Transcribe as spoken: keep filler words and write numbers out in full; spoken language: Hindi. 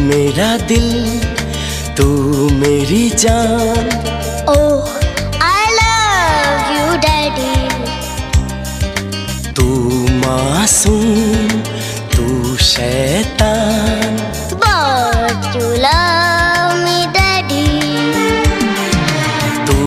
मेरा दिल, तू मेरी जान। Oh I love you daddy. तू मासूम, तू शैतान।